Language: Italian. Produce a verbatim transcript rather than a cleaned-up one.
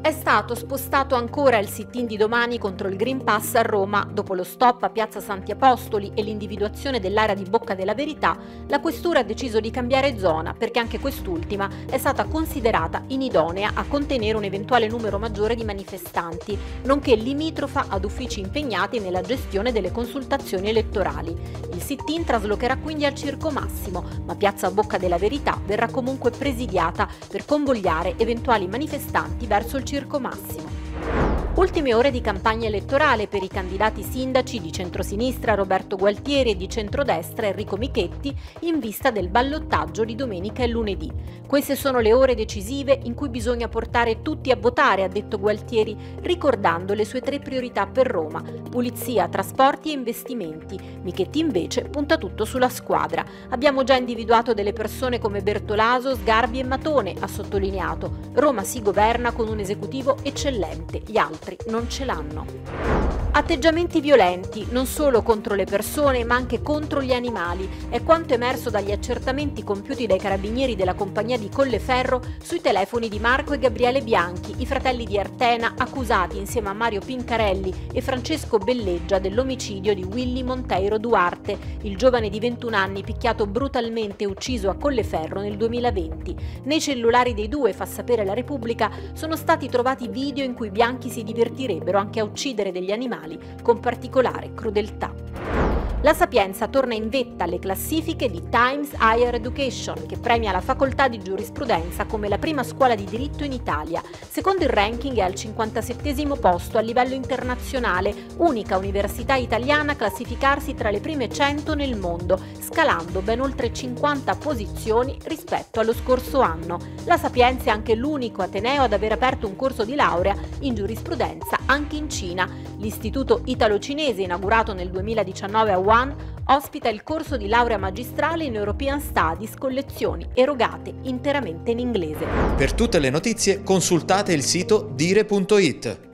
È stato spostato ancora il sit-in di domani contro il Green Pass a Roma. Dopo lo stop a Piazza Santi Apostoli e l'individuazione dell'area di Bocca della Verità, la questura ha deciso di cambiare zona perché anche quest'ultima è stata considerata inidonea a contenere un eventuale numero maggiore di manifestanti, nonché limitrofa ad uffici impegnati nella gestione delle consultazioni elettorali. Il sit-in traslocherà quindi al Circo Massimo, ma Piazza Bocca della Verità verrà comunque presidiata per convogliare eventuali manifestanti verso il Circo Massimo. Ultime ore di campagna elettorale per i candidati sindaci di centrosinistra Roberto Gualtieri e di centrodestra Enrico Michetti in vista del ballottaggio di domenica e lunedì. Queste sono le ore decisive in cui bisogna portare tutti a votare, ha detto Gualtieri, ricordando le sue tre priorità per Roma: pulizia, trasporti e investimenti. Michetti invece punta tutto sulla squadra. Abbiamo già individuato delle persone come Bertolaso, Sgarbi e Matone, ha sottolineato. Roma si governa con un esecutivo eccellente, gli altri non ce l'hanno. Atteggiamenti violenti, non solo contro le persone ma anche contro gli animali, è quanto emerso dagli accertamenti compiuti dai carabinieri della compagnia di Colleferro sui telefoni di Marco e Gabriele Bianchi, i fratelli di Artena accusati insieme a Mario Pincarelli e Francesco Belleggia dell'omicidio di Willy Monteiro Duarte, il giovane di ventuno anni picchiato brutalmente e ucciso a Colleferro nel duemilaventi. Nei cellulari dei due, fa sapere la Repubblica, sono stati trovati video in cui Bianchi si divertirebbero anche a uccidere degli animali con particolare crudeltà. La Sapienza torna in vetta alle classifiche di Times Higher Education, che premia la facoltà di giurisprudenza come la prima scuola di diritto in Italia. Secondo il ranking è al cinquantasettesimo posto a livello internazionale, unica università italiana a classificarsi tra le prime cento nel mondo, scalando ben oltre cinquanta posizioni rispetto allo scorso anno. La Sapienza è anche l'unico ateneo ad aver aperto un corso di laurea in giurisprudenza anche in Cina. L'Istituto Italo-Cinese, inaugurato nel duemiladiciannove a Wuhan, ospita il corso di laurea magistrale in European Studies con lezioni erogate interamente in inglese. Per tutte le notizie consultate il sito dire punto it.